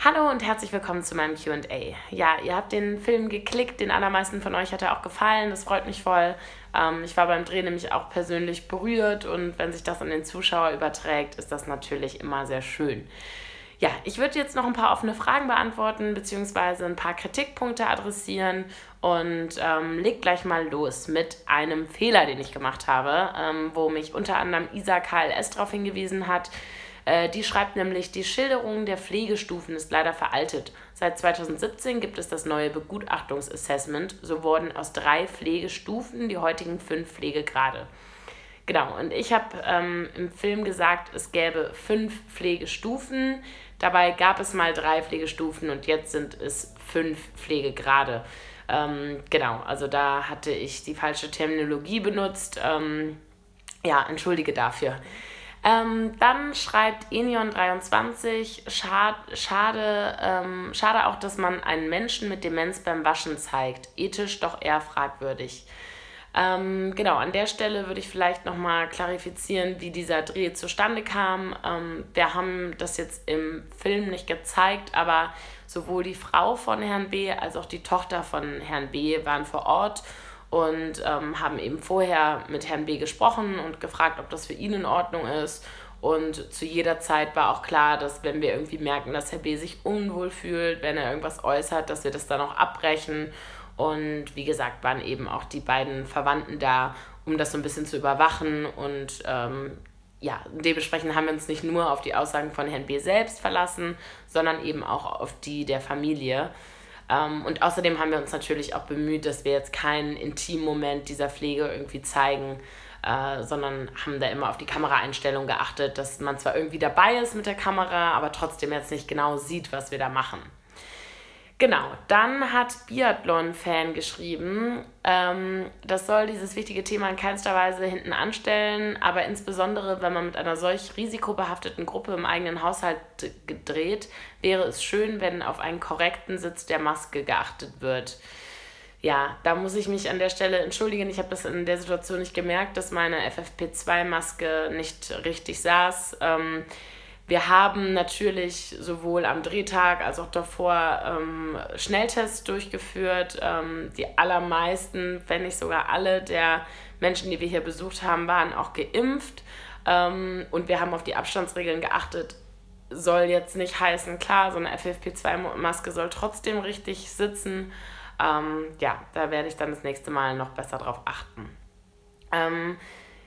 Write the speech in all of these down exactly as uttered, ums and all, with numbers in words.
Hallo und herzlich willkommen zu meinem Q und A. Ja, ihr habt den Film geklickt, den allermeisten von euch hat er auch gefallen, das freut mich voll. Ähm, ich war beim Dreh nämlich auch persönlich berührt und wenn sich das an den Zuschauer überträgt, ist das natürlich immer sehr schön. Ja, ich würde jetzt noch ein paar offene Fragen beantworten, beziehungsweise ein paar Kritikpunkte adressieren und ähm, leg gleich mal los mit einem Fehler, den ich gemacht habe, ähm, wo mich unter anderem Isa K L S darauf hingewiesen hat. Äh, die schreibt nämlich, die Schilderung der Pflegestufen ist leider veraltet. Seit zweitausendsiebzehn gibt es das neue Begutachtungs-Assessment. So wurden aus drei Pflegestufen die heutigen fünf Pflegegrade. Genau, und ich habe ähm, im Film gesagt, es gäbe fünf Pflegestufen. Dabei gab es mal drei Pflegestufen und jetzt sind es fünf Pflegegrade. Ähm, genau, also da hatte ich die falsche Terminologie benutzt. Ähm, ja, entschuldige dafür. Ähm, dann schreibt Enion dreiundzwanzig, schad, schade, ähm, schade auch, dass man einen Menschen mit Demenz beim Waschen zeigt. Ethisch doch eher fragwürdig. Ähm, genau, an der Stelle würde ich vielleicht nochmal klarifizieren, wie dieser Dreh zustande kam. Ähm, wir haben das jetzt im Film nicht gezeigt, aber sowohl die Frau von Herrn B. als auch die Tochter von Herrn B. waren vor Ort und ähm, haben eben vorher mit Herrn B. gesprochen und gefragt, ob das für ihn in Ordnung ist. Und zu jeder Zeit war auch klar, dass wenn wir irgendwie merken, dass Herr B. sich unwohl fühlt, wenn er irgendwas äußert, dass wir das dann auch abbrechen. Und wie gesagt, waren eben auch die beiden Verwandten da, um das so ein bisschen zu überwachen. Und ähm, ja, dementsprechend haben wir uns nicht nur auf die Aussagen von Herrn B. selbst verlassen, sondern eben auch auf die der Familie. Ähm, und außerdem haben wir uns natürlich auch bemüht, dass wir jetzt keinen Intimmoment dieser Pflege irgendwie zeigen, äh, sondern haben da immer auf die Kameraeinstellung geachtet, dass man zwar irgendwie dabei ist mit der Kamera, aber trotzdem jetzt nicht genau sieht, was wir da machen. Genau, dann hat Biathlon-Fan geschrieben, ähm, das soll dieses wichtige Thema in keinster Weise hinten anstellen, aber insbesondere, wenn man mit einer solch risikobehafteten Gruppe im eigenen Haushalt dreht, wäre es schön, wenn auf einen korrekten Sitz der Maske geachtet wird. Ja, da muss ich mich an der Stelle entschuldigen, ich habe das in der Situation nicht gemerkt, dass meine F F P zwei Maske nicht richtig saß. Ähm, Wir haben natürlich sowohl am Drehtag als auch davor ähm, Schnelltests durchgeführt. Ähm, die allermeisten, wenn nicht sogar alle der Menschen, die wir hier besucht haben, waren auch geimpft. Ähm, und wir haben auf die Abstandsregeln geachtet. Soll jetzt nicht heißen, klar, so eine F F P zwei Maske soll trotzdem richtig sitzen. Ähm, ja, da werde ich dann das nächste Mal noch besser drauf achten. Ähm,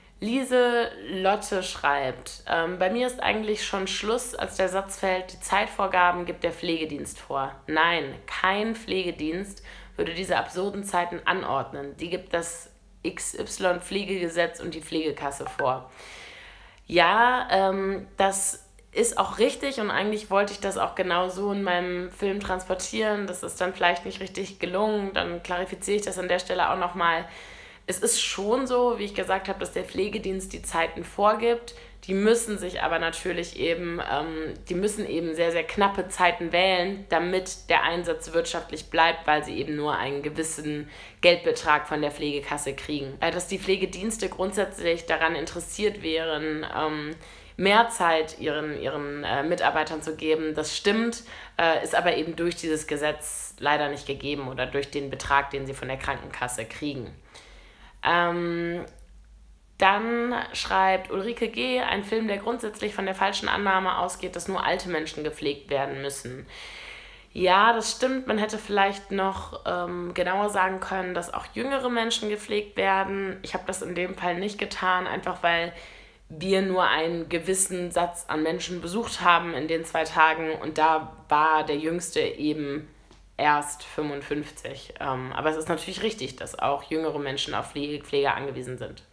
Lise Lotte schreibt, ähm, bei mir ist eigentlich schon Schluss, als der Satz fällt, die Zeitvorgaben gibt der Pflegedienst vor. Nein, kein Pflegedienst würde diese absurden Zeiten anordnen. Die gibt das X Y-Pflegegesetz und die Pflegekasse vor. Ja, ähm, das ist auch richtig und eigentlich wollte ich das auch genau so in meinem Film transportieren. Das ist dann vielleicht nicht richtig gelungen, dann klarifiziere ich das an der Stelle auch nochmal. Es ist schon so, wie ich gesagt habe, dass der Pflegedienst die Zeiten vorgibt. Die müssen sich aber natürlich eben, ähm, die müssen eben sehr, sehr knappe Zeiten wählen, damit der Einsatz wirtschaftlich bleibt, weil sie eben nur einen gewissen Geldbetrag von der Pflegekasse kriegen. Äh, dass die Pflegedienste grundsätzlich daran interessiert wären, ähm, mehr Zeit ihren, ihren äh, Mitarbeitern zu geben, das stimmt, äh, ist aber eben durch dieses Gesetz leider nicht gegeben oder durch den Betrag, den sie von der Krankenkasse kriegen. Ähm, dann schreibt Ulrike G., ein Film, der grundsätzlich von der falschen Annahme ausgeht, dass nur alte Menschen gepflegt werden müssen. Ja, das stimmt, man hätte vielleicht noch ähm, genauer sagen können, dass auch jüngere Menschen gepflegt werden. Ich habe das in dem Fall nicht getan, einfach weil wir nur einen gewissen Satz an Menschen besucht haben in den zwei Tagen und da war der Jüngste eben erst fünfundfünfzig. Ähm, aber es ist natürlich richtig, dass auch jüngere Menschen auf Pflege, Pflege angewiesen sind.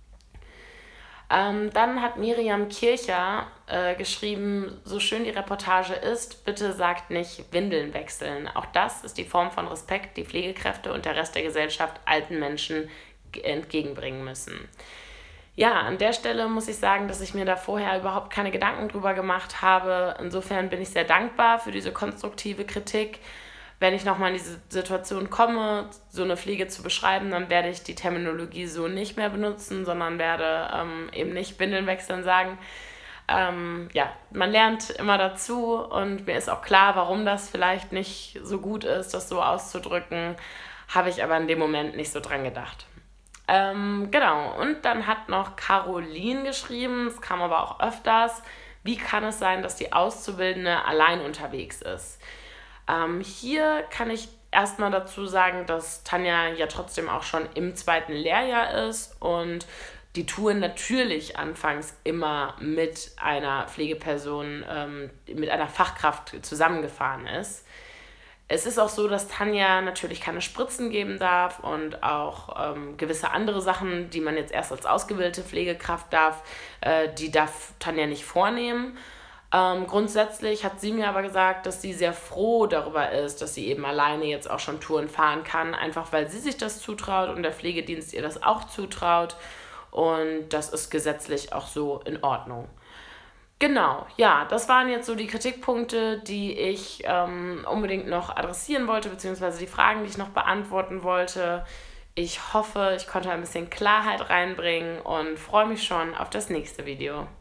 Ähm, dann hat Miriam Kircher äh, geschrieben, so schön die Reportage ist, bitte sagt nicht Windeln wechseln. Auch das ist die Form von Respekt, die Pflegekräfte und der Rest der Gesellschaft alten Menschen entgegenbringen müssen. Ja, an der Stelle muss ich sagen, dass ich mir da vorher überhaupt keine Gedanken drüber gemacht habe. Insofern bin ich sehr dankbar für diese konstruktive Kritik. Wenn ich nochmal in diese Situation komme, so eine Pflege zu beschreiben, dann werde ich die Terminologie so nicht mehr benutzen, sondern werde ähm, eben nicht Windeln wechseln sagen. ähm, ja, man lernt immer dazu und mir ist auch klar, warum das vielleicht nicht so gut ist, das so auszudrücken, habe ich aber in dem Moment nicht so dran gedacht. Ähm, genau, und dann hat noch Caroline geschrieben, es kam aber auch öfters, wie kann es sein, dass die Auszubildende allein unterwegs ist? Ähm, hier kann ich erstmal dazu sagen, dass Tanja ja trotzdem auch schon im zweiten Lehrjahr ist und die Touren natürlich anfangs immer mit einer Pflegeperson, ähm, mit einer Fachkraft zusammengefahren ist. Es ist auch so, dass Tanja natürlich keine Spritzen geben darf und auch ähm, gewisse andere Sachen, die man jetzt erst als ausgebildete Pflegekraft darf, äh, die darf Tanja nicht vornehmen. Ähm, grundsätzlich hat sie mir aber gesagt, dass sie sehr froh darüber ist, dass sie eben alleine jetzt auch schon Touren fahren kann, einfach weil sie sich das zutraut und der Pflegedienst ihr das auch zutraut. Und das ist gesetzlich auch so in Ordnung. Genau, ja, das waren jetzt so die Kritikpunkte, die ich ähm, unbedingt noch adressieren wollte, beziehungsweise die Fragen, die ich noch beantworten wollte. Ich hoffe, ich konnte ein bisschen Klarheit reinbringen und freue mich schon auf das nächste Video.